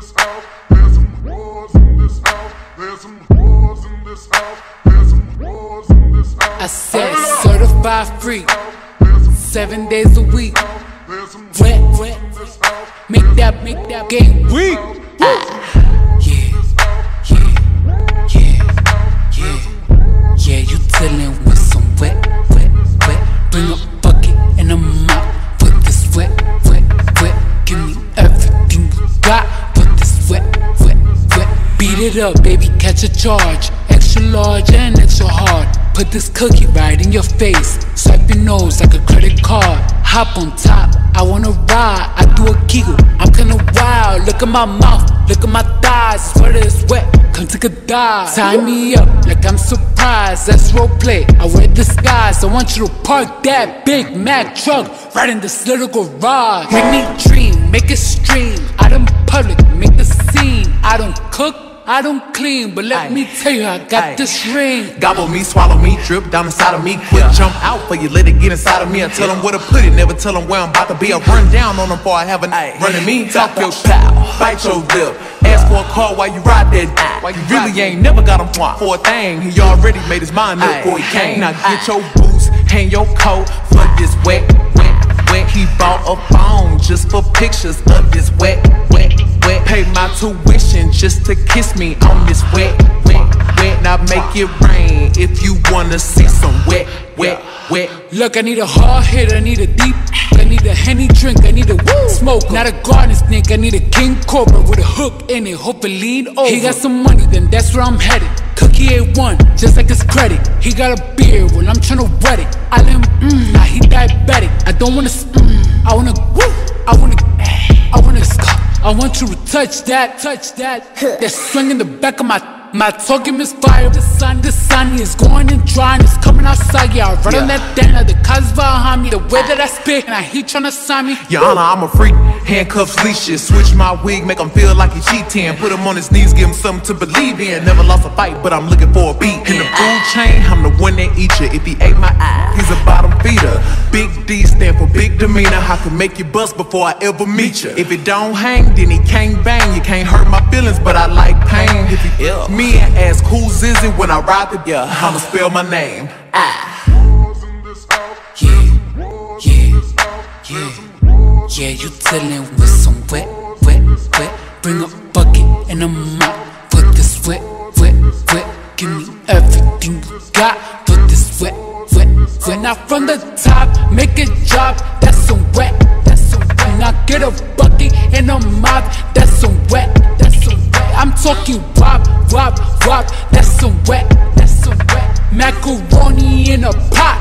this house. There's some whores in this house. There's some whores in this house. There's some whores in this house. I said certified free, 7 days a week. Wet, make that game weak. Yeah, you dealing with some wet. Bring a bucket and a mop for this wet. Give me everything you got for this wet. Beat it up, baby, catch a charge. Extra large and extra hard. Put this cookie right in your face. Swipe your nose like a credit card. Hop on top, I wanna ride. I do a giggle, I'm kinda wild. Look at my mouth, look at my thighs. Sweater is wet, come take a dive. Tie me up like I'm surprised. That's roleplay, I wear disguise. I want you to park that Big Mac truck right in this little garage. Make me dream, make it stream. Out in public, make the scene. I don't cook, I don't clean, but let me tell you, I got this ring. Gobble me, swallow me, drip down inside of me. Quick jump out for you, let it get inside of me. I tell them where to put it, never tell them where I'm about to be. I run down on them before I have a running me. Talk your shit, bite your lip. Ask for a call while you ride that. Why you really ain't never got him for a thing. He already made his mind up before he came. Now get your boots, hang your coat for this wet. He bought a phone just for pictures of this wet. Pay my tuition just to kiss me on this wet. Now make it rain if you wanna see some wet. Look, I need a hard hit, I need a deep. I need a Henny drink, I need a smoke. Not a garden snake, I need a king cobra with a hook in it, hope it lean over. He got some money, then that's where I'm headed. Cookie A1, just like his credit. He got a beard, well I'm tryna wet it. I let him, now he diabetic. I don't wanna, I wanna, I want you to touch that. That swing in the back of my talking misfire. The sun is going and drying. It's coming outside, yeah. I run on that thing, the cuz behind me. The way that I spit, and he tryna sign me. Your Honor, I'm a freak. Handcuffs, leashes. Switch my wig, make him feel like he cheating. Put him on his knees, give him something to believe in. Never lost a fight, but I'm looking for a beat. In the food chain, I'm the one that eat you. If he ate my eye, he's a bottom feeder. Big D stand for big demeanor. I can make you bust before I ever meet you. If it don't hang, then he can't bang. You can't hurt my feelings, but I like pain. If he ill me and ask who's is it when I ride the I'ma spell my name. Yeah, you dealing with some wet. Bring a bucket and a mop for this wet. Give me everything you got for this wet. Now from the top, make it drop. That's some wet. Now get a bucket and a mop. That's some wet. I'm talking wop. That's some wet. Macaroni in a pot.